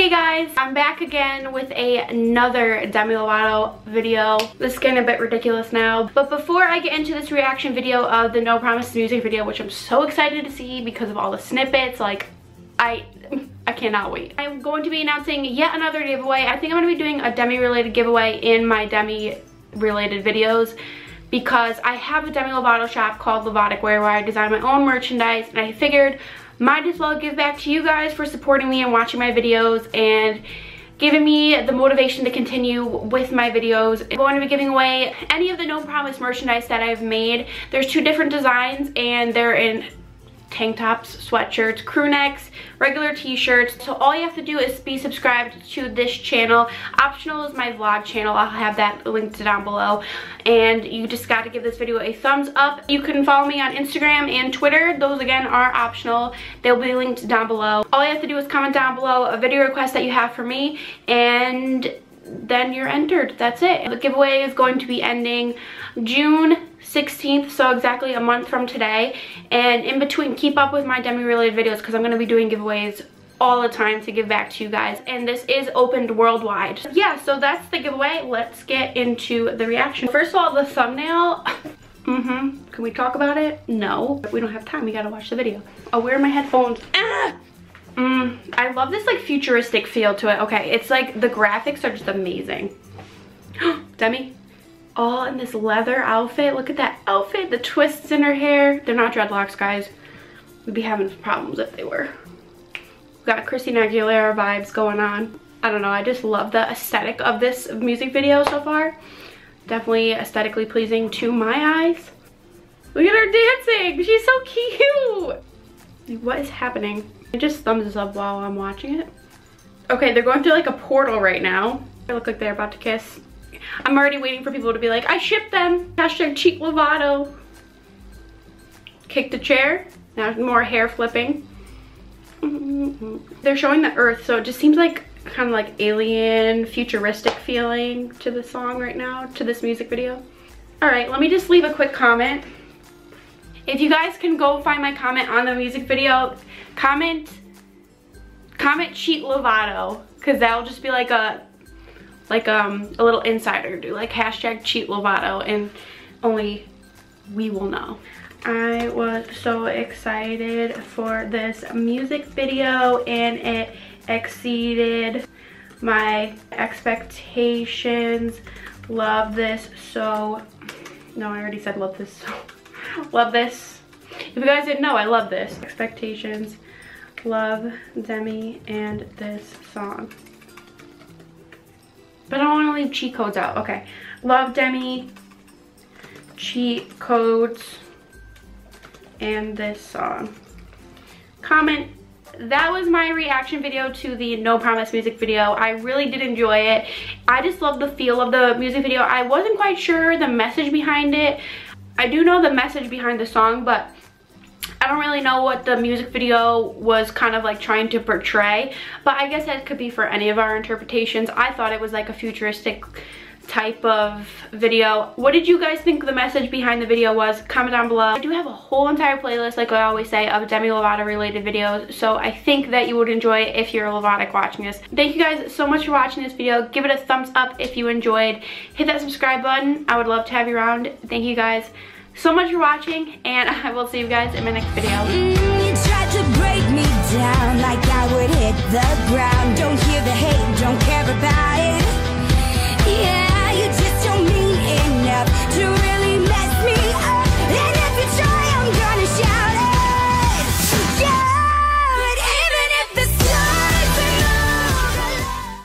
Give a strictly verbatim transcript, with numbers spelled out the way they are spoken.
Hey guys, I'm back again with a, another Demi Lovato video. This is getting a bit ridiculous now, but before I get into this reaction video of the No Promises music video, which I'm so excited to see because of all the snippets, like I I cannot wait. I'm going to be announcing yet another giveaway. I think I'm going to be doing a Demi related giveaway in my Demi related videos because I have a Demi Lovato shop called Lovatic Wear where I design my own merchandise, and I figured might as well give back to you guys for supporting me and watching my videos and giving me the motivation to continue with my videos. I'm going to be giving away any of the No Promise merchandise that I've made. There's two different designs and they're in tank tops, sweatshirts, crew necks, regular t-shirts. So all you have to do is be subscribed to this channel. Optional is my vlog channel. I'll have that linked down below. And you just got to give this video a thumbs up. You can follow me on Instagram and Twitter. Those again are optional. They'll be linked down below. All you have to do is comment down below a video request that you have for me, and then you're entered. That's it. The giveaway is going to be ending June sixteenth, so exactly a month from today. And in between, keep up with my Demi related videos because I'm going to be doing giveaways all the time to give back to you guys, and this is opened worldwide. Yeah, so that's the giveaway. Let's get into the reaction. First of all, the thumbnail. Mm-hmm. Can we talk about it? No. We don't have time. We gotta watch the video. Oh, where are my headphones? Ah! Mm, I love this like futuristic feel to it. Okay, it's like the graphics are just amazing. Demi, all in this leather outfit. Look at that outfit, the twists in her hair. They're not dreadlocks, guys. We'd be having problems if they were. We've got Christina Aguilera vibes going on. I don't know, I just love the aesthetic of this music video so far. Definitely aesthetically pleasing to my eyes. Look at her dancing, she's so cute. What is happening? I just thumbs this up while I'm watching it. Okay, they're going through like a portal right now. They look like they're about to kiss. I'm already waiting for people to be like, I ship them. Hashtag cheek Lovato. Kick the chair. Now more hair flipping. Mm-hmm. They're showing the earth, so it just seems like kind of like alien, futuristic feeling to the song right now, to this music video. All right, let me just leave a quick comment. If you guys can go find my comment on the music video, comment, comment cheat Lovato, because that'll just be like a, like um, a little insider do, like hashtag cheat Lovato, and only we will know. I was so excited for this music video and it exceeded my expectations. Love this so, no, I already said love this so. Love this. If you guys didn't know, I love this. Expectations. Love Demi and this song. But I don't want to leave cheat codes out. Okay. Love Demi, cheat codes, and this song. Comment. That was my reaction video to the No Promise music video. I really did enjoy it. I just love the feel of the music video. I wasn't quite sure the message behind it. I do know the message behind the song, but I don't really know what the music video was kind of like trying to portray. But I guess that could be for any of our interpretations. I thought it was like a futuristic type of video. What did you guys think the message behind the video was? Comment down below. I do have a whole entire playlist, like I always say, of Demi Lovato related videos, so I think that you would enjoy it if you're a Lovatic watching this. Thank you guys so much for watching this video. Give it a thumbs up if you enjoyed. Hit that subscribe button. I would love to have you around. Thank you guys so much for watching, and I will see you guys in my next video. Mm, you tried to break me down like I would hit the ground. Don't